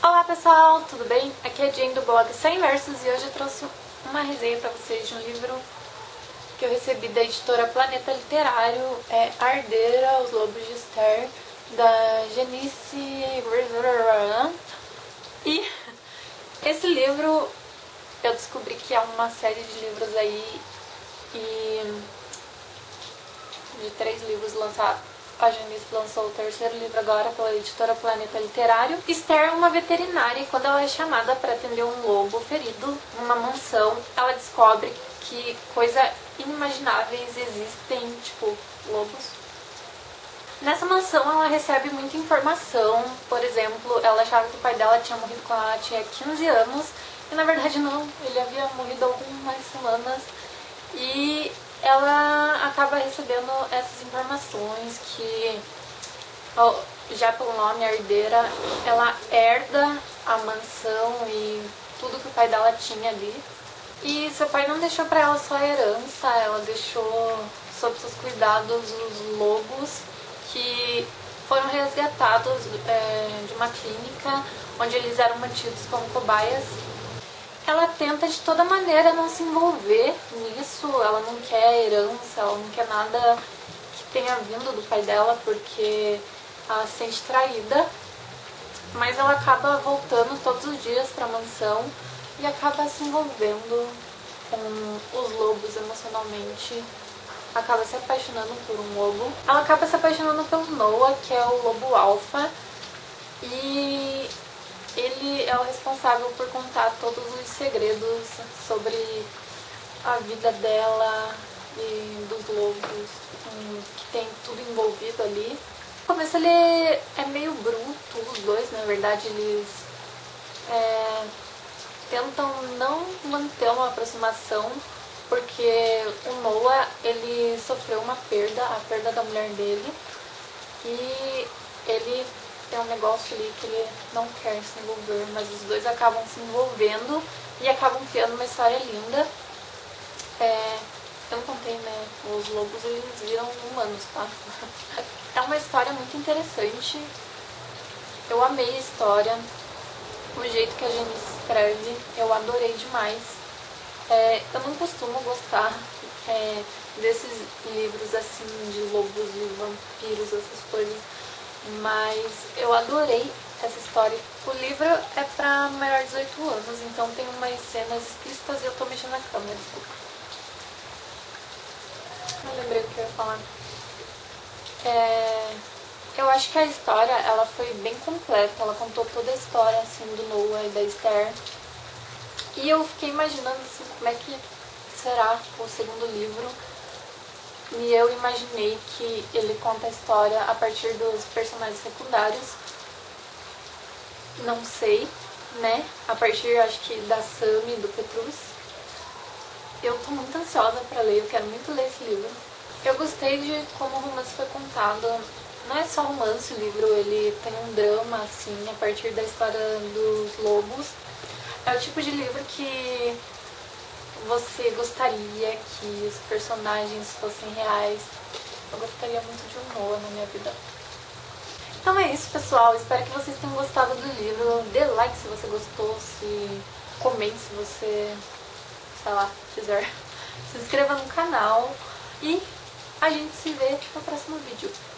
Olá pessoal, tudo bem? Aqui é a Jane do blog 100 Versos e hoje eu trouxe uma resenha para vocês de um livro que eu recebi da editora Planeta Literário, A Herdeira, Os Lobos de Esther, da Genice. E esse livro eu descobri que é uma série de livros aí e de 3 livros lançados. A Genice lançou o 3º livro agora pela editora Planeta Literário. Esther é uma veterinária e quando ela é chamada para atender um lobo ferido numa mansão, ela descobre que coisas inimagináveis existem, tipo lobos. Nessa mansão ela recebe muita informação. Por exemplo, ela achava que o pai dela tinha morrido quando ela tinha 15 anos e na verdade não, ele havia morrido há algumas semanas. E ela acaba recebendo essas informações que, já pelo nome, a herdeira, ela herda a mansão e tudo que o pai dela tinha ali. E seu pai não deixou pra ela só a herança, ela deixou sob seus cuidados os lobos que foram resgatados de uma clínica onde eles eram mantidos como cobaias. Ela tenta de toda maneira não se envolver nisso, ela não quer herança, ela não quer nada que tenha vindo do pai dela porque ela se sente traída, mas ela acaba voltando todos os dias para a mansão e acaba se envolvendo com os lobos emocionalmente, acaba se apaixonando por um lobo. Ela acaba se apaixonando pelo Noah, que é o lobo alfa, e ele é o responsável por contar todos os segredos sobre a vida dela e dos lobos, que tem tudo envolvido ali. No começo ele é meio bruto, os dois, na verdade, eles tentam não manter uma aproximação, porque o Noah, ele sofreu uma perda, a perda da mulher dele, e ele tem um negócio ali que ele não quer se envolver, mas os dois acabam se envolvendo e acabam criando uma história linda. Eu não contei, né? Os lobos, eles viram humanos, tá? É uma história muito interessante. Eu amei a história, o jeito que a Genice escreve, eu adorei demais. Eu não costumo gostar desses livros assim de lobos e vampiros, essas coisas, mas eu adorei essa história. O livro é pra maior de 18 anos, então tem umas cenas explícitas e eu tô mexendo na câmera, desculpa. Não lembrei o que eu ia falar. Eu acho que a história, ela foi bem completa, ela contou toda a história assim do Noah e da Esther. E eu fiquei imaginando assim, como é que será o 2º livro. E eu imaginei que ele conta a história a partir dos personagens secundários. Não sei, né? A partir, acho que, da Sam e do Petrus. Eu tô muito ansiosa pra ler, eu quero muito ler esse livro. Eu gostei de como o romance foi contado. Não é só romance o livro, ele tem um drama, assim, a partir da história dos lobos. É o tipo de livro que você gostaria que os personagens fossem reais. Eu gostaria muito de um Noah na minha vida. Então é isso, pessoal. Espero que vocês tenham gostado do livro. Dê like se você gostou, comente se você, sei lá, quiser. Se inscreva no canal e a gente se vê no próximo vídeo.